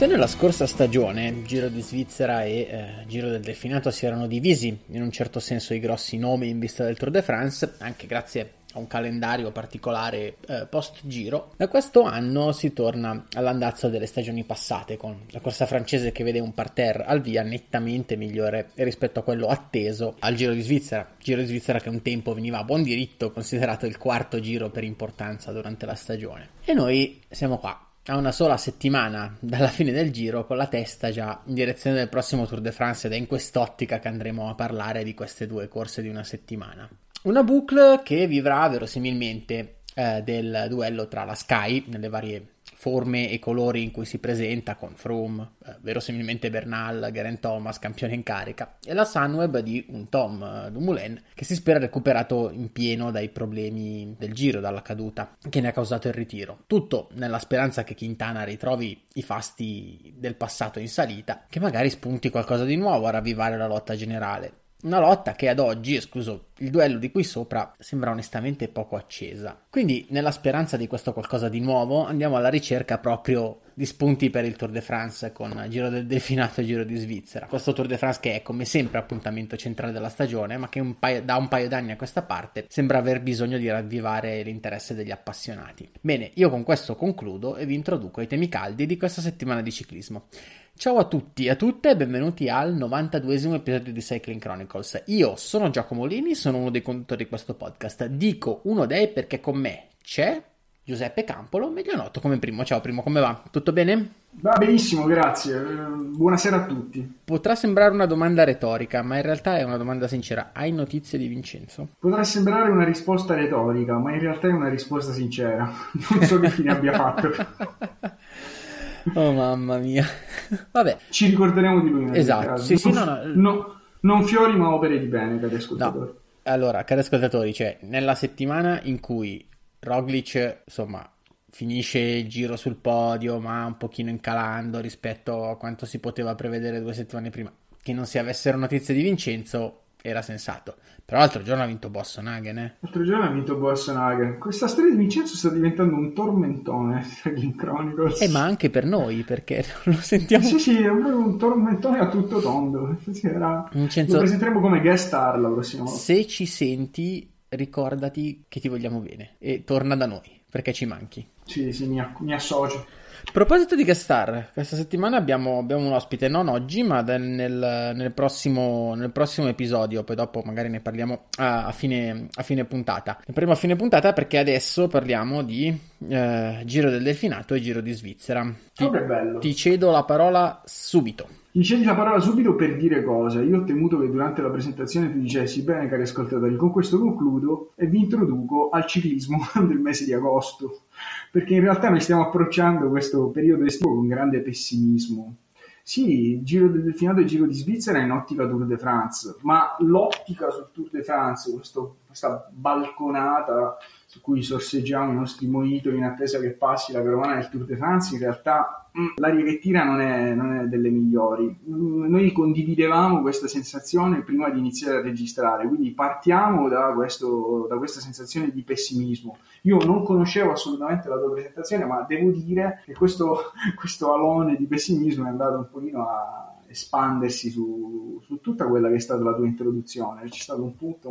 Se nella scorsa stagione Giro di Svizzera e Giro del Delfinato si erano divisi in un certo senso i grossi nomi in vista del Tour de France, anche grazie a un calendario particolare post-Giro, da questo anno si torna all'andazzo delle stagioni passate, con la corsa francese che vede un parterre al via nettamente migliore rispetto a quello atteso al Giro di Svizzera che un tempo veniva a buon diritto considerato il quarto giro per importanza durante la stagione. E noi siamo qua a una sola settimana dalla fine del Giro, con la testa già in direzione del prossimo Tour de France, ed è in quest'ottica che andremo a parlare di queste due corse di una settimana. Una boucle che vivrà verosimilmente del duello tra la Sky, nelle varie forme e colori in cui si presenta, con Froome, verosimilmente Bernal, Geraint Thomas, campione in carica, e la Sunweb di un Tom Dumoulin che si spera recuperato in pieno dai problemi del Giro, dalla caduta che ne ha causato il ritiro. Tutto nella speranza che Quintana ritrovi i fasti del passato in salita, che magari spunti qualcosa di nuovo a ravvivare la lotta generale. Una lotta che ad oggi, escluso il duello di qui sopra, sembra onestamente poco accesa. Quindi, nella speranza di questo qualcosa di nuovo, andiamo alla ricerca proprio di spunti per il Tour de France con Giro del Delfinato e Giro di Svizzera. Questo Tour de France che è come sempre appuntamento centrale della stagione, ma che da un paio d'anni a questa parte sembra aver bisogno di ravvivare l'interesse degli appassionati. Bene, io con questo concludo e vi introduco ai temi caldi di questa settimana di ciclismo. Ciao a tutti e a tutte e benvenuti al 92esimo episodio di Cycling Chronicles. Io sono Giacomo Lini, sono uno dei conduttori di questo podcast. Dico uno dei perché con me c'è Giuseppe Campolo, meglio noto come Primo. Ciao Primo, come va? Tutto bene? Va benissimo, grazie. Buonasera a tutti. Potrà sembrare una domanda retorica, ma in realtà è una domanda sincera. Hai notizie di Vincenzo? Potrà sembrare una risposta retorica, ma in realtà è una risposta sincera. Non so che fine abbia fatto. Oh mamma mia. Vabbè. Ci ricorderemo di lui. Esatto. Sì, no, non fiori ma opere di bene, cari ascoltatori. No. Allora, cari ascoltatori, cioè nella settimana in cui Roglic, insomma, finisce il Giro sul podio, ma un pochino incalando rispetto a quanto si poteva prevedere 2 settimane prima, che non si avessero notizie di Vincenzo, era sensato. Però l'altro giorno ha vinto Boasson-Hagen, L'altro giorno ha vinto Boasson-Hagen. Questa storia di Vincenzo sta diventando un tormentone in Chronicles. Ma anche per noi, perché lo sentiamo. Sì, è un tormentone a tutto tondo. Vincenzo, lo presenteremo come guest star la prossima volta. Se ci senti, ricordati che ti vogliamo bene e torna da noi, perché ci manchi. Sì, mi associo. A proposito di guest star, questa settimana abbiamo un ospite, non oggi, ma nel prossimo episodio, poi dopo magari ne parliamo a fine puntata. Ne parliamo a fine puntata perché adesso parliamo di Giro del Delfinato e Giro di Svizzera. Che bello. Ti cedo la parola subito. Mi cedi la parola subito per dire cosa. Io ho temuto che durante la presentazione tu dicessi: bene cari ascoltatori, con questo concludo e vi introduco al ciclismo del mese di agosto, perché in realtà noi stiamo approcciando questo periodo estivo con grande pessimismo. Sì, Giro del Delfinato e Giro di Svizzera in ottica Tour de France, ma l'ottica sul Tour de France, questa balconata su cui sorseggiamo i nostri mojito in attesa che passi la carovana del Tour de France, in realtà l'aria che tira non è delle migliori. Noi condividevamo questa sensazione prima di iniziare a registrare, quindi partiamo da questa sensazione di pessimismo. Io non conoscevo assolutamente la tua presentazione, ma devo dire che questo alone di pessimismo è andato un pochino a espandersi su tutta quella che è stata la tua introduzione. C'è stato un punto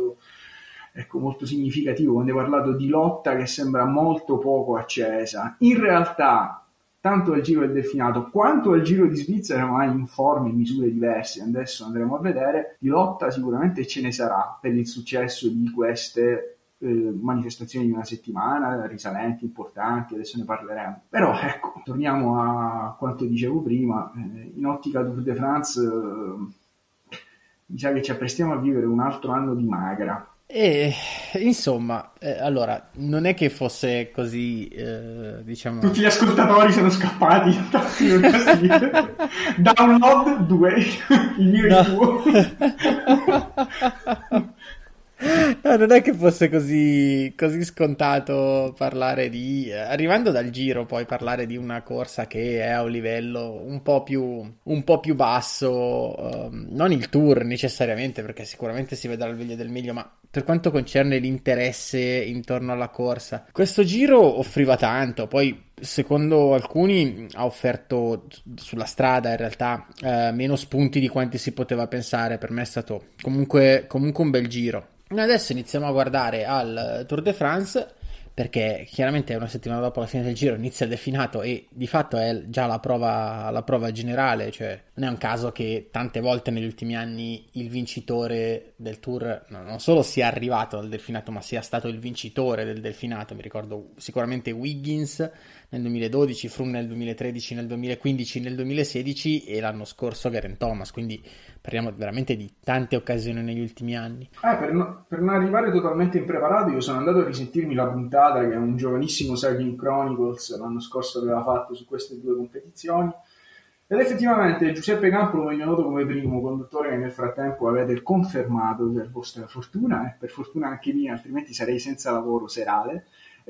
molto significativo quando hai parlato di lotta che sembra molto poco accesa. In realtà, tanto al Giro del Delfinato quanto al Giro di Svizzera, ma in forme e misure diverse, adesso andremo a vedere, di lotta sicuramente ce ne sarà per il successo di queste manifestazioni di una settimana, risalenti, importanti, adesso ne parleremo. Però ecco, torniamo a quanto dicevo prima, in ottica Tour de France mi sa che ci apprestiamo a vivere un altro anno di magra. E insomma, allora, non è che fosse così, diciamo. Tutti gli ascoltatori sono scappati. Download 2, il mio e il tuo. No, non è che fosse così scontato parlare arrivando dal Giro, poi parlare di una corsa che è a un livello un po' più basso, non il Tour necessariamente, perché sicuramente si vedrà il meglio del meglio, ma per quanto concerne l'interesse intorno alla corsa, questo Giro offriva tanto, poi secondo alcuni ha offerto sulla strada in realtà meno spunti di quanti si poteva pensare. Per me è stato comunque un bel Giro. Noi adesso iniziamo a guardare al Tour de France, perché chiaramente una settimana dopo la fine del Giro inizia il definato e di fatto è già la prova generale, cioè non è un caso che tante volte negli ultimi anni il vincitore del Tour non solo sia arrivato al delfinato, ma sia stato il vincitore del delfinato. Mi ricordo sicuramente Wiggins nel 2012, Froome nel 2013, nel 2015, nel 2016 e l'anno scorso Geraint Thomas, quindi parliamo veramente di tante occasioni negli ultimi anni. Per non arrivare totalmente impreparato, io sono andato a risentirmi la puntata che un giovanissimo Cycling Chronicles l'anno scorso aveva fatto su queste due competizioni, ed effettivamente Giuseppe Campo lo vedo noto come primo conduttore che nel frattempo avete confermato per vostra fortuna e per fortuna anche mia, altrimenti sarei senza lavoro serale.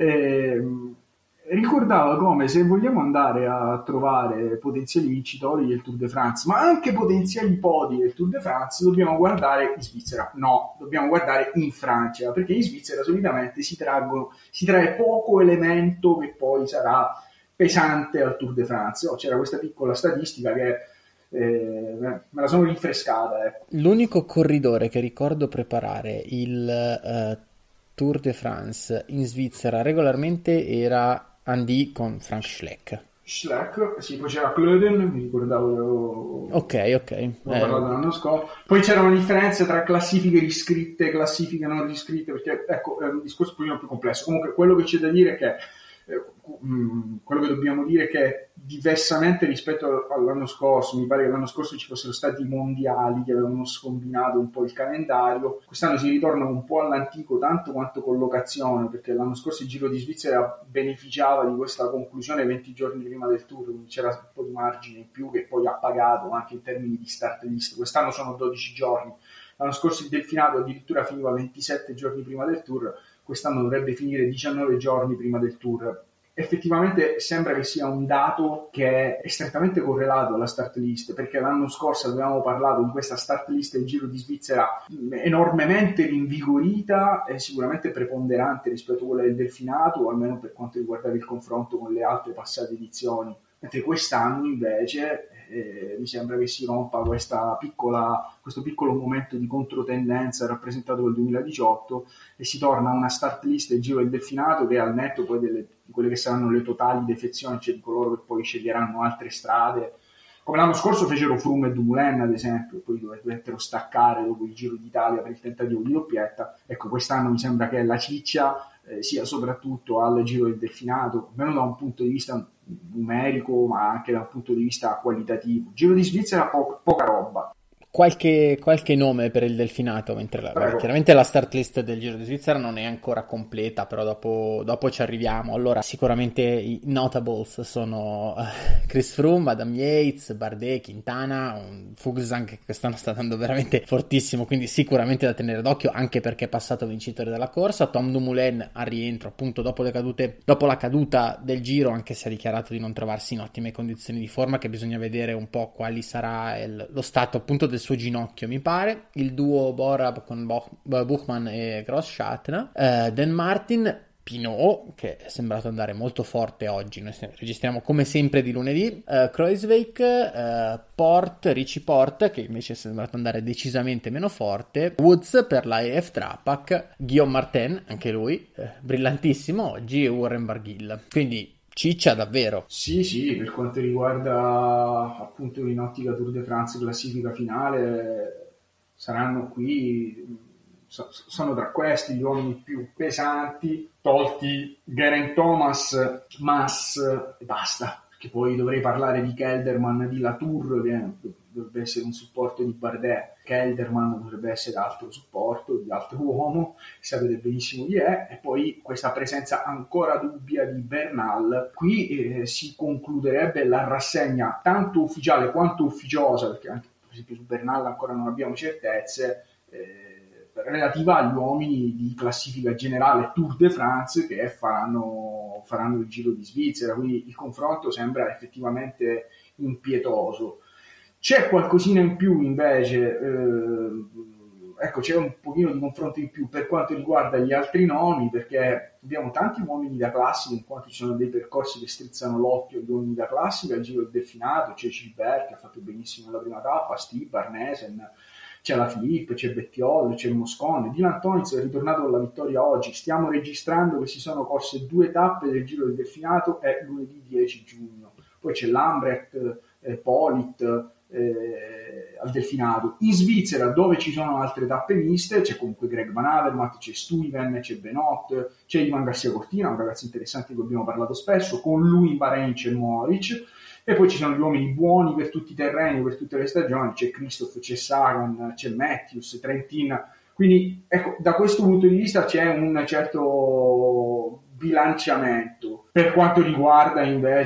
Ricordava come, se vogliamo andare a trovare potenziali vincitori del Tour de France, ma anche potenziali podi del Tour de France, dobbiamo guardare in Svizzera. No, dobbiamo guardare in Francia, perché in Svizzera solitamente si trae poco elemento che poi sarà pesante al Tour de France. C'era questa piccola statistica che me la sono rinfrescata. Ecco. L'unico corridore che ricordo preparare il Tour de France in Svizzera regolarmente era Andy con Frank Schleck. Schleck, sì, poi c'era Klöden, mi ricordavo. Ok. Ho parlato l'anno scorso. Poi c'erano differenze tra classifiche riscritte e classifiche non riscritte, perché ecco, è un discorso un po' più complesso. Comunque, quello che c'è da dire è che quello che dobbiamo dire è che diversamente rispetto all'anno scorso, mi pare che l'anno scorso ci fossero stati i mondiali che avevano scombinato un po' il calendario, quest'anno si ritorna un po' all'antico tanto quanto collocazione, perché l'anno scorso il Giro di Svizzera beneficiava di questa conclusione 20 giorni prima del Tour, quindi c'era un po' di margine in più che poi ha pagato anche in termini di start list. Quest'anno sono 12 giorni, l'anno scorso il delfinato addirittura finiva 27 giorni prima del Tour, quest'anno dovrebbe finire 19 giorni prima del Tour. Effettivamente sembra che sia un dato che è strettamente correlato alla start list, perché l'anno scorso avevamo parlato di questa start list del Giro di Svizzera enormemente rinvigorita e sicuramente preponderante rispetto a quella del delfinato, o almeno per quanto riguardava il confronto con le altre passate edizioni, mentre quest'anno invece mi sembra che si rompa questo piccolo momento di controtendenza rappresentato dal 2018 e si torna a una start list del Giro del Delfinato che, al netto poi di quelle che saranno le totali defezioni, cioè di coloro che poi sceglieranno altre strade, come l'anno scorso fecero Froome e Dumoulin ad esempio, e poi dovettero staccare dopo il Giro d'Italia per il tentativo di doppietta. Ecco, quest'anno mi sembra che la ciccia sia soprattutto al Giro del Delfinato, almeno da un punto di vista numerico ma anche da un punto di vista qualitativo. Giro di Svizzera poca roba. Qualche nome per il delfinato, mentre chiaramente la start list del Giro di Svizzera non è ancora completa, però dopo ci arriviamo. Allora, sicuramente i notables sono Chris Froome, Adam Yates, Bardet, Quintana, Fuglsang che quest'anno sta andando veramente fortissimo, quindi sicuramente da tenere d'occhio, anche perché è passato vincitore della corsa. Tom Dumoulin al rientro appunto dopo la caduta del Giro, anche se ha dichiarato di non trovarsi in ottime condizioni di forma, che bisogna vedere un po' quali sarà lo stato appunto del suo ginocchio, mi pare. Il duo Borab con Buchmann e Gross-Schatner, Dan Martin, Pinot, che è sembrato andare molto forte oggi, noi registriamo come sempre di lunedì, Kruijswijk, Richie Porte, che invece è sembrato andare decisamente meno forte, Woods per la EF Trapak, Guillaume Martin, anche lui, brillantissimo oggi, e Warren Barguil. Quindi ciccia davvero. Sì, per quanto riguarda appunto in ottica Tour de France classifica finale, saranno qui, sono tra questi gli uomini più pesanti, tolti Geraint Thomas, Mas e basta, perché poi dovrei parlare di Kelderman, di Latour, che dovrebbe essere un supporto di Bardet. Kelderman dovrebbe essere altro supporto di altro uomo, sapete benissimo chi è, e poi questa presenza ancora dubbia di Bernal. Qui si concluderebbe la rassegna tanto ufficiale quanto ufficiosa, perché anche per esempio su Bernal ancora non abbiamo certezze, relativa agli uomini di classifica generale Tour de France che faranno il Giro di Svizzera, quindi il confronto sembra effettivamente impietoso. C'è qualcosina in più invece, ecco, c'è un pochino di confronto in più per quanto riguarda gli altri nomi, perché abbiamo tanti uomini da classica, in quanto ci sono dei percorsi che strizzano l'occhio agli uomini da classica, il Giro del Delfinato, c'è Gilbert che ha fatto benissimo la prima tappa, Steve, Arnesen, c'è la Filippo, c'è Bettiol, c'è Moscon, Dylan Teuns è ritornato con la vittoria oggi. Stiamo registrando che si sono corse 2 tappe del Giro del Delfinato, è lunedì 10 giugno. Poi c'è Lambrecht, Polit al Delfinato. In Svizzera, dove ci sono altre tappe miste, c'è comunque Greg Van Avermaet, c'è Stuyven, c'è Benot, c'è Ivan Garcia Cortina, un ragazzo interessante di cui abbiamo parlato spesso, con lui in Bahrain c'è Moric. E poi ci sono gli uomini buoni per tutti i terreni, per tutte le stagioni, c'è Christoph, c'è Sagan, c'è Matthews, Trentin. Quindi ecco, da questo punto di vista c'è un certo bilanciamento. Per quanto riguarda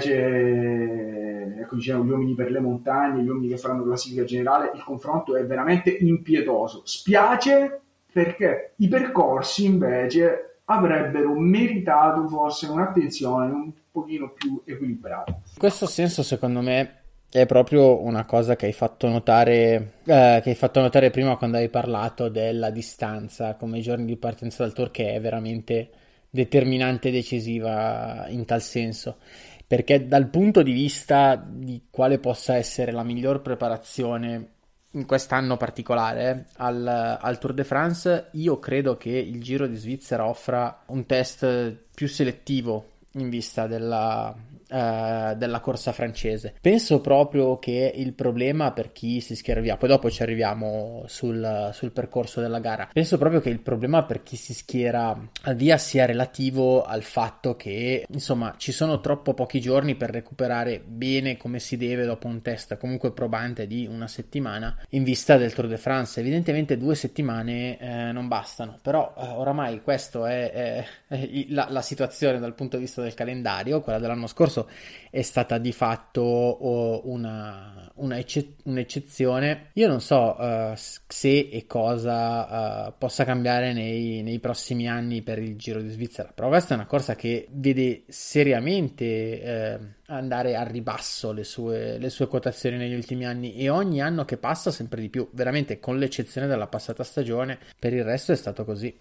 invece, ecco, diciamo, gli uomini per le montagne, gli uomini che faranno classifica generale, il confronto è veramente impietoso. Spiace perché i percorsi invece avrebbero meritato forse un'attenzione un pochino più equilibrata. In questo senso, secondo me, è proprio una cosa che hai fatto notare prima quando hai parlato della distanza come giorni di partenza dal Tour, che è veramente determinante e decisiva in tal senso. Perché dal punto di vista di quale possa essere la miglior preparazione in quest'anno particolare al Tour de France, io credo che il Giro di Svizzera offra un test più selettivo in vista della corsa francese. Penso proprio che il problema per chi si schiera via, poi dopo ci arriviamo sul percorso della gara, penso proprio che il problema per chi si schiera via sia relativo al fatto che insomma ci sono troppo pochi giorni per recuperare bene come si deve dopo un test comunque probante di una settimana in vista del Tour de France. Evidentemente 2 settimane non bastano, però oramai questa è la situazione dal punto di vista del calendario. Quella dell'anno scorso è stata di fatto un'eccezione. Io non so se e cosa possa cambiare nei prossimi anni per il Giro di Svizzera, però questa è una corsa che vede seriamente andare a ribasso le sue quotazioni negli ultimi anni, e ogni anno che passa sempre di più, veramente, con l'eccezione della passata stagione. Per il resto è stato così.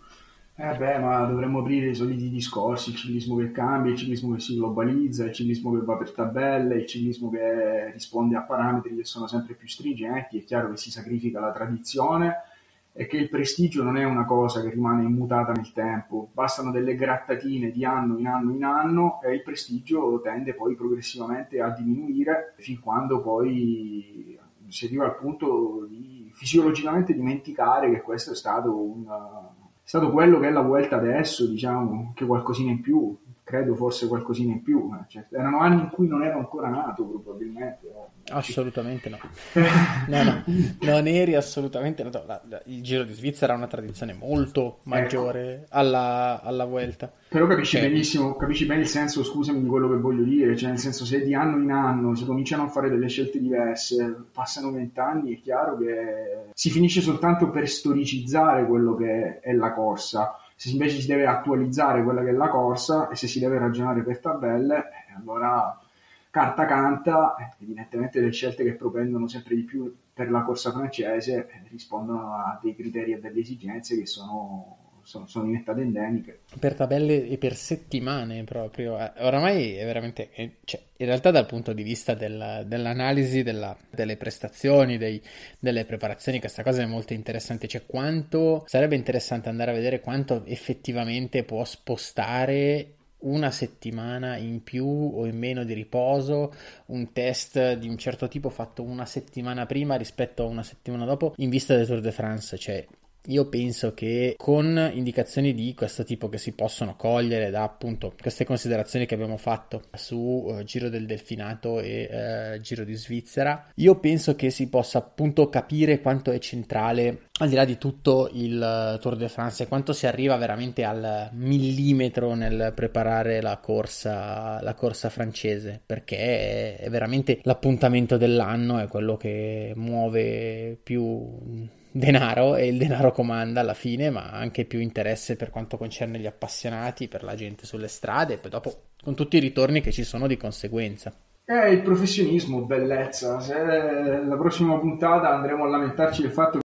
Ma dovremmo aprire i soliti discorsi, il ciclismo che cambia, il ciclismo che si globalizza, il ciclismo che va per tabelle, il ciclismo che risponde a parametri che sono sempre più stringenti. È chiaro che si sacrifica la tradizione e che il prestigio non è una cosa che rimane immutata nel tempo, bastano delle grattatine di anno in anno in anno e il prestigio tende poi progressivamente a diminuire fin quando poi si arriva al punto di fisiologicamente dimenticare che questo è stato quello che è la Vuelta adesso, diciamo, che qualcosina in più, credo forse qualcosina in più. Cioè, erano anni in cui non ero ancora nato, probabilmente. Assolutamente no. No, non eri assolutamente nato. Il Giro di Svizzera ha una tradizione molto maggiore alla Vuelta. Però capisci bene il senso, scusami, di quello che voglio dire, cioè nel senso, se di anno in anno si cominciano a fare delle scelte diverse, passano 20 anni, è chiaro che si finisce soltanto per storicizzare quello che è la corsa. Se invece si deve attualizzare quella che è la corsa e se si deve ragionare per tabelle, allora carta canta, evidentemente le scelte che propendono sempre di più per la corsa francese rispondono a dei criteri e delle esigenze che sono diventate endemiche. Per tabelle e per settimane proprio. Oramai è veramente, cioè, in realtà dal punto di vista dell'analisi delle prestazioni, delle preparazioni, questa cosa è molto interessante. Cioè, sarebbe interessante andare a vedere quanto effettivamente può spostare una settimana in più o in meno di riposo, un test di un certo tipo fatto una settimana prima rispetto a una settimana dopo in vista del Tour de France. Cioè, io penso che con indicazioni di questo tipo che si possono cogliere da appunto queste considerazioni che abbiamo fatto su Giro del Delfinato e Giro di Svizzera, io penso che si possa appunto capire quanto è centrale al di là di tutto il Tour de France e quanto si arriva veramente al millimetro nel preparare la corsa francese, perché è veramente l'appuntamento dell'anno, è quello che muove più denaro e il denaro comanda alla fine, ma anche più interesse per quanto concerne gli appassionati, per la gente sulle strade e poi dopo con tutti i ritorni che ci sono di conseguenza. È il professionismo, bellezza. Se la prossima puntata andremo a lamentarci del fatto